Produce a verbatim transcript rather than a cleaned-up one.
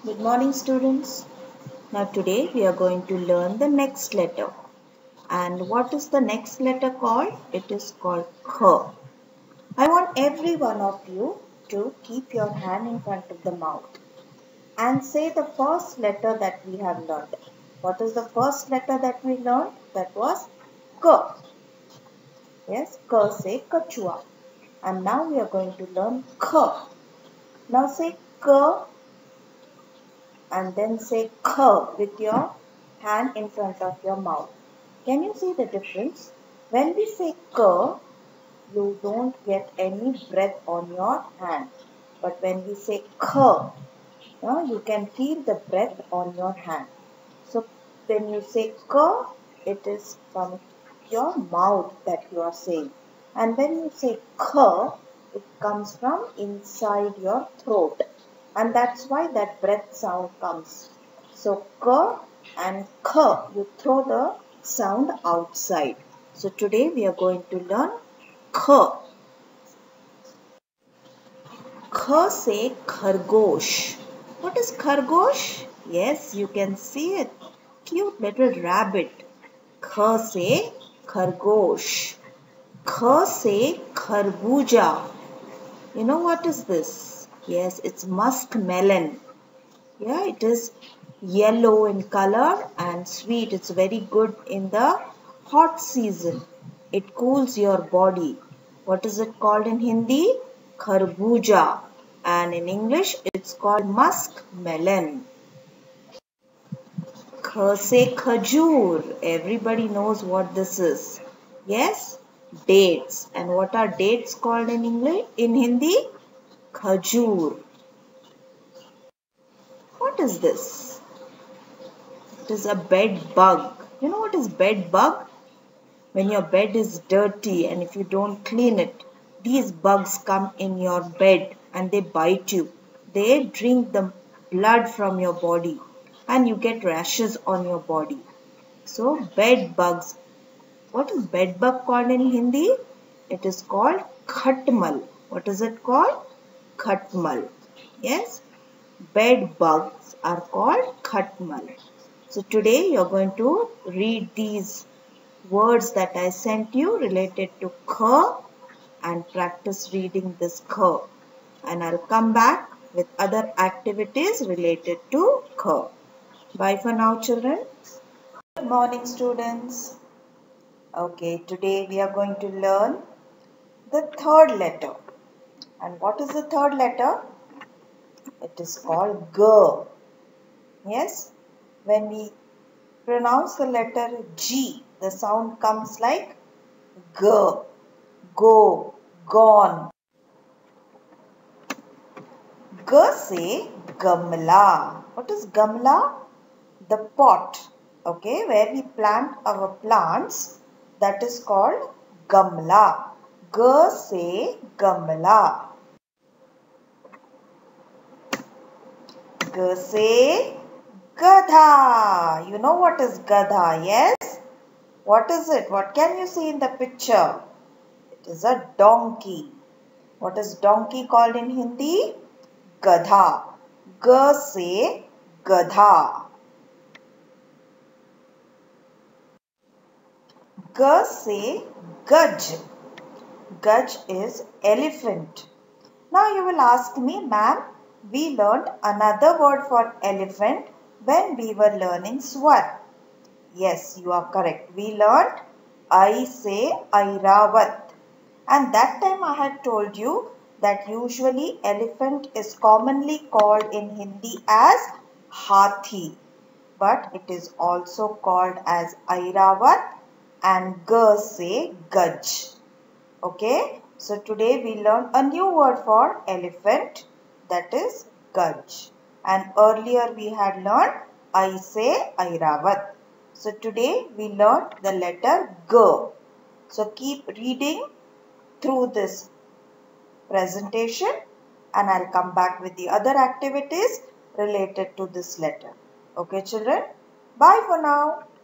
Good morning, students. Now today we are going to learn the next letter. And what is the next letter called? It is called K. I want every one of you to keep your hand in front of the mouth and say the first letter that we have learned. What is the first letter that we learned? That was K. Yes, K say Kachua. And now we are going to learn K. Now say K and then say K with your hand in front of your mouth. Can you see the difference? When we say K, you don't get any breath on your hand. But when we say K, uh, you can feel the breath on your hand. So when you say K, it is from your mouth that you are saying. And when you say K, it comes from inside your throat. And that's why that breath sound comes. So K and K, you throw the sound outside. So today we are going to learn K. K say Khargosh. What is Khargosh? Yes, you can see it. Cute little rabbit. K say Khargosh. K say Kharbuja. You know what is this? Yes, it's musk melon. Yeah, it is yellow in color and sweet. It's very good in the hot season. It cools your body. What is it called in Hindi? Kharbuja. And in English, it's called musk melon. Kh se khajur. Everybody knows what this is. Yes, dates. And what are dates called in English? In Hindi? Khajur. What is this? It is a bed bug. You know what is bed bug? When your bed is dirty and if you don't clean it, these bugs come in your bed and they bite you. They drink the blood from your body and you get rashes on your body. So bed bugs. What is bed bug called in Hindi? It is called khatmal. What is it called? Khatmal. Yes? Bed bugs are called khatmal. So today you are going to read these words that I sent you related to K and practice reading this K. And I'll come back with other activities related to K. Bye for now, children. Good morning, students. Okay, today we are going to learn the third letter. And what is the third letter? It is called G. Yes, when we pronounce the letter G, the sound comes like G, go, gone. G say Gamla. What is Gamla? The pot, okay, where we plant our plants, that is called Gamla. G say Gamla. G say Gadha. You know what is Gadha, yes? What is it? What can you see in the picture? It is a donkey. What is donkey called in Hindi? Gadha. G say Gadha. G say Gaj. Gaj is elephant. Now you will ask me, ma'am, we learned another word for elephant when we were learning Swar. Yes, you are correct. We learned I say Airavat. And that time I had told you that usually elephant is commonly called in Hindi as Hathi. But it is also called as Airavat and G say Gaj. Okay. So today we learned a new word for elephant, that is Gaj. And earlier we had learned I say Airavat. So today we learned the letter G. So keep reading through this presentation and I'll come back with the other activities related to this letter. Okay children? Bye for now.